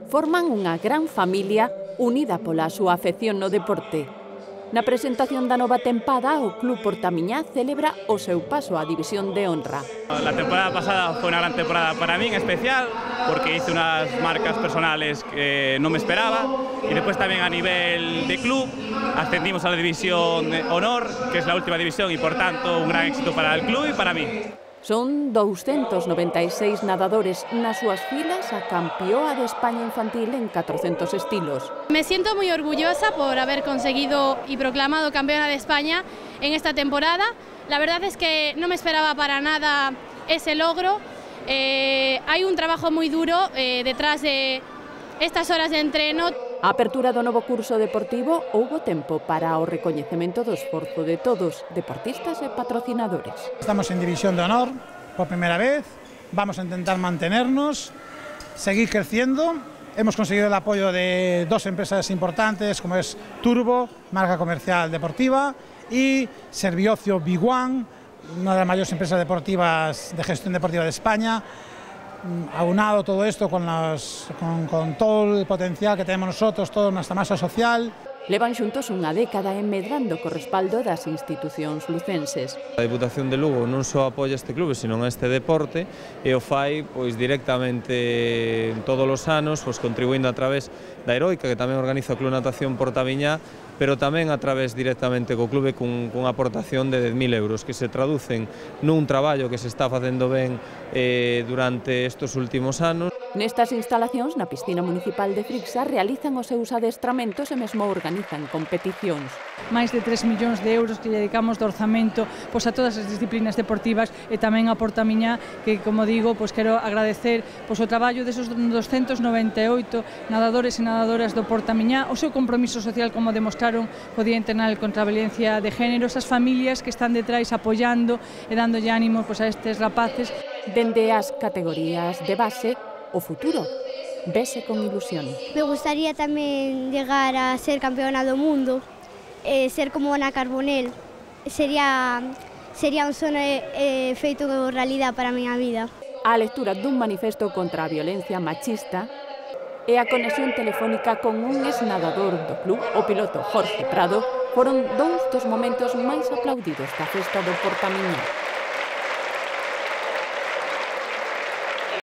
forman unha gran familia unida pola súa afección no deporte. Na presentación da nova tempada, o Club Portamiñá celebra o seu paso á División de Honra. La temporada pasada fue una gran temporada para mí en especial, porque hice unas marcas personales que no me esperaba, y después también a nivel de club ascendimos a la División de Honor, que es la última división, y por tanto un gran éxito para el club y para mí. Son 296 nadadores nas súas filas a campeoa de España infantil en 400 estilos. Me siento muy orgullosa por haber conseguido y proclamado campeona de España en esta temporada. La verdad es que no me esperaba para nada ese logro. Hay un trabajo muy duro detrás de estas horas de entreno. A apertura do novo curso deportivo houbo tempo para o recoñecemento do esforzo de todos, deportistas e patrocinadores. Estamos en División de Honor por primera vez, vamos a intentar mantenernos, seguir creciendo. Hemos conseguido el apoyo de dos empresas importantes como es Turbo, marca comercial deportiva, y Serviocio Big One, una de las mayores empresas deportivas de gestión deportiva de España. Aunado todo esto con todo el potencial que tenemos nosotros, toda nuestra masa social. Levan xuntos unha década medrando co respaldo das institucións lucenses. A Deputación de Lugo non só apoia este clube, senón este deporte, e o fai directamente todos os anos, contribuindo a través da Heroica, que tamén organiza o Club Natación Portamiñá, pero tamén a través directamente co clube cunha aportación de 10.000 euros, que se traducen nun traballo que se está facendo ben durante estes últimos anos. Nestas instalacións, na piscina municipal de Frixa, realizan os seus adestramentos e mesmo organizan competicións. Máis de 3 millóns de euros que lle dedicamos de orzamento a todas as disciplinas deportivas e tamén a Portamiñá, que, como digo, quero agradecer o traballo desos 298 nadadores e nadadoras do Portamiñá, o seu compromiso social, como demostraron o Día Internacional contra a Violencia de Género, esas familias que están detrás apoiando e dándolle ánimo a estes rapaces. Dende as categorías de base, o futuro vese con ilusión. Me gustaría tamén llegar a ser campeona do mundo, ser como Ana Carbonell. Sería un sono feito realidade para a miña vida. A lectura dun manifesto contra a violencia machista e a conexión telefónica con un exnadador do club, o piloto Jorge Prado, foron dous dos momentos máis aplaudidos da festa do Portamiñá.